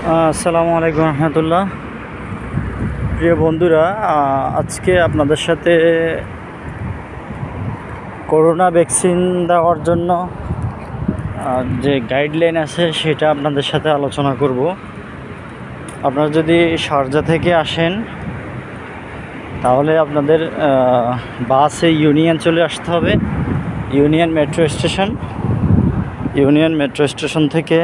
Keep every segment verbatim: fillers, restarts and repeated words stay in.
আসসালামু আলাইকুম রহমতুল্লাহ। প্রিয় বন্ধুরা, আজকে আপনাদের সাথে করোনা ভ্যাকসিন দেওয়ার জন্য যে গাইডলাইন আছে সেটা আপনাদের সাথে আলোচনা করব। আপনারা যদি শারজা থেকে আসেন তাহলে আপনাদের বাসে ইউনিয়ন চলে আসতে হবে। Union metro station union metro station থেকে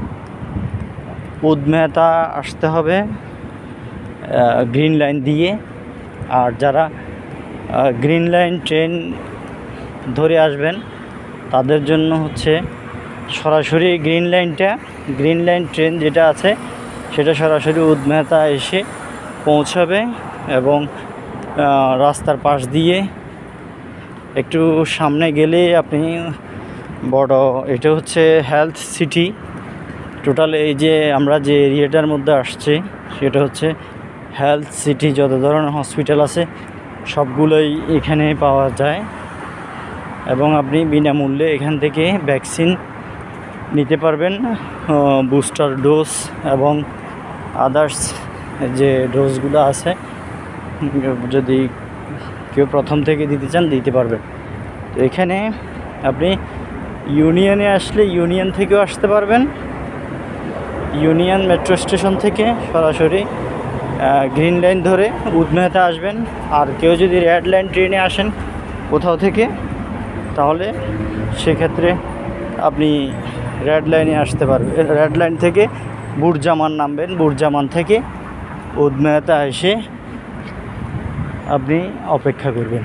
উদ মেথা আসতে হবে গ্রিন লাইন দিয়ে। আর যারা গ্রিন লাইন ট্রেন ধরে আসবেন তাদের জন্য হচ্ছে সরাসরি গ্রিন লাইনটা গ্রিন লাইন ট্রেন যেটা আছে সেটা সরাসরি উদ মেথা এসে পৌঁছাবে এবং রাস্তার পাশ দিয়ে একটু সামনে গেলে আপনি বড়, এটা হচ্ছে হেলথ সিটি। টোটাল এই যে আমরা যে এরিয়াটার মধ্যে আসছি সেটা হচ্ছে হেলথ সিটি। যত ধরনের হসপিটাল আছে সবগুলোই এখানে পাওয়া যায় এবং আপনি বিনামূল্যে এখান থেকে ভ্যাকসিন নিতে পারবেন। বুস্টার ডোজ এবং আদার্স যে ডোজগুলো আছে যদি কেউ প্রথম থেকে দিতে চান দিতে পারবেন। তো এখানে আপনি ইউনিয়নে আসলে ইউনিয়ন থেকেও আসতে পারবেন। ইউনিয়ন মেট্রো স্টেশন থেকে সরাসরি গ্রিন লাইন ধরে উদ মেথা আসবেন। আর কেউ যদি রেড লাইন ট্রেনে আসেন কোথাও থেকে তাহলে সেক্ষেত্রে আপনি রেড লাইনে আসতে পারবেন। রেড লাইন থেকে বুরজামান নামবেন, বুরজামান থেকে উদ মেথা এসে আপনি অপেক্ষা করবেন।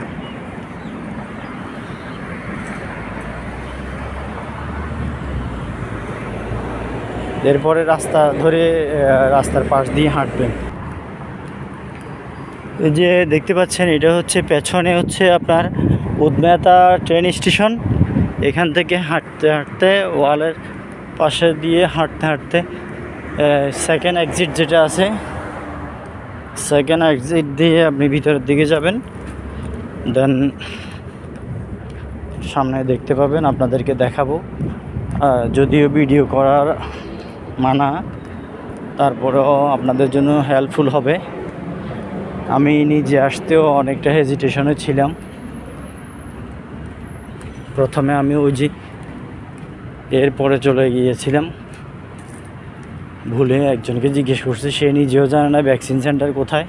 এরপরে রাস্তা ধরে রাস্তার পাশ দিয়ে হাঁটবেন। এই যে দেখতে পাচ্ছেন এটা হচ্ছে পেছনে হচ্ছে আপনার উদ মেথা ট্রেন স্টেশন। এখান থেকে হাঁটতে হাঁটতে ওয়ালের পাশে দিয়ে হাঁটতে হাঁটতে সেকেন্ড এক্সিট যেটা আছে সেকেন্ড এক্সিট দিয়ে আপনি ভিতরের দিকে যাবেন। দেন সামনে দেখতে পাবেন, আপনাদেরকে দেখাবো। যদিও ভিডিও করার মানা, তারপরেও আপনাদের জন্য হেল্পফুল হবে। আমি নিজে আসতেও অনেকটা হেজিটেশনে ছিলাম। প্রথমে আমি ওই যে এরপরে চলে গিয়েছিলাম, ভুলে একজনকে জিজ্ঞেস করছি, সে নিজেও জানে না ভ্যাকসিন সেন্টার কোথায়।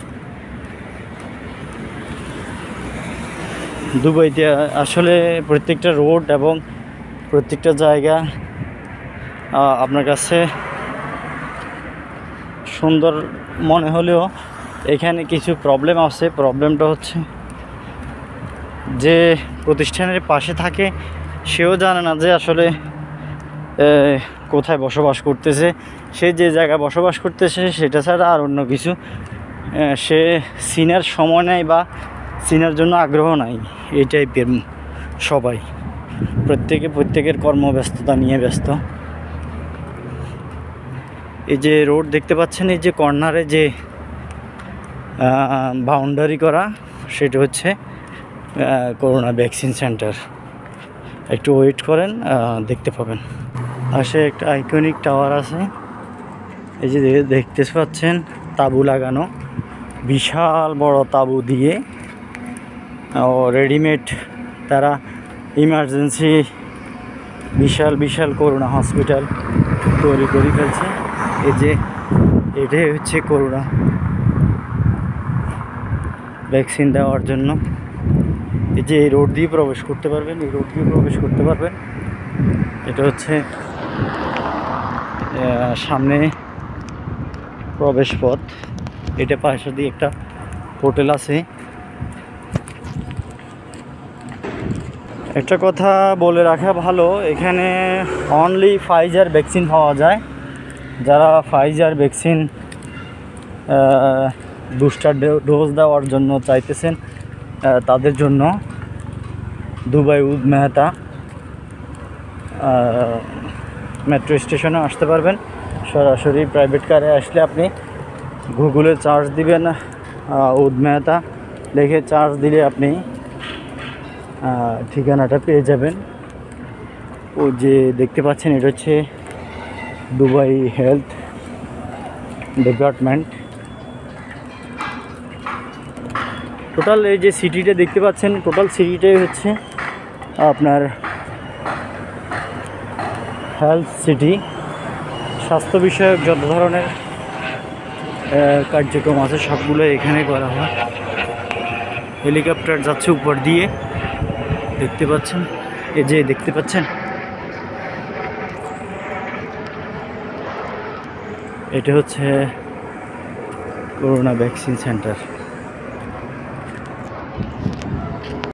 দুবাইতে আসলে প্রত্যেকটা রোড এবং প্রত্যেকটা জায়গা আপনার কাছে সুন্দর মনে হলেও এখানে কিছু প্রবলেম আছে। প্রবলেমটা হচ্ছে যে প্রতিষ্ঠানের পাশে থাকে সেও জানে না যে আসলে কোথায় বসবাস করতেছে। সে যে জায়গায় বসবাস করতেছে সেটা ছাড়া আর অন্য কিছু সে চিনার সময় নেই বা চিনার জন্য আগ্রহ নাই। এই টাইপের সবাই, প্রত্যেকে প্রত্যেকের কর্মব্যস্ততা নিয়ে ব্যস্ত। এই যে রোড দেখতে পাচ্ছেন, এই যে কর্নারে যে বাউন্ডারি করা সেটা হচ্ছে করোনা ভ্যাকসিন সেন্টার। একটু ওয়েট করেন, দেখতে পাবেন। পাশে একটা আইকনিক টাওয়ার আছে। এই যে দেখতে পাচ্ছেন তাঁবু লাগানো, বিশাল বড় তাঁবু দিয়ে ও রেডিমেড তারা ইমার্জেন্সি বিশাল বিশাল করোনা হসপিটাল তৈরি করে ফেলছে। এই যে এটাই হচ্ছে করোনা ভ্যাকসিন দেওয়ার জন্য। এই যে এই রোড দিয়ে প্রবেশ করতে পারবেন, এই রোড দিয়ে প্রবেশ করতে পারবেন। এটা হচ্ছে সামনে প্রবেশ পথ। এটা পাশে দিয়ে একটা হোটেল আছে। একটা কথা বলে রাখা ভালো, এখানে অনলি ফাইজার ভ্যাকসিন পাওয়া যায়। যারা ফাইজার ভ্যাকসিন বুস্টার ডোজ দেওয়ার জন্য চাইতেছেন তাদের জন্য দুবাই উদ মেথা মেট্রো স্টেশনে আসতে পারবেন। সরাসরি প্রাইভেট কারে আসলে আপনি গুগলে চার্জ দিবেন, উদ মেথা লিখে চার্জ দিলে আপনি ঠিকানাটা পেয়ে যাবেন। ও যে দেখতে পাচ্ছেন এটা হচ্ছে দুবাই হেলথ ডিপার্টমেন্ট। টোটাল এই যে সিটিটা দেখতে পাচ্ছেন, টোটাল সিটিটাই হচ্ছে আপনার হেলথ সিটি। স্বাস্থ্য বিষয়ক যত ধরনের কার্যক্রম আছে সবগুলো এখানে করা হয়। হেলিকপ্টার যাচ্ছে উপর দিয়ে, দেখতে পাচ্ছেন, এই যে দেখতে পাচ্ছেন, এটা হচ্ছে করোনা ভ্যাকসিন সেন্টার।